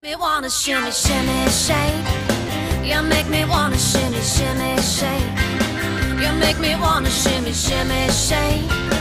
Me wanna shimmy, shimmy, shake. You make me wanna shimmy, shimmy, shake. You make me wanna shimmy, shimmy, shake.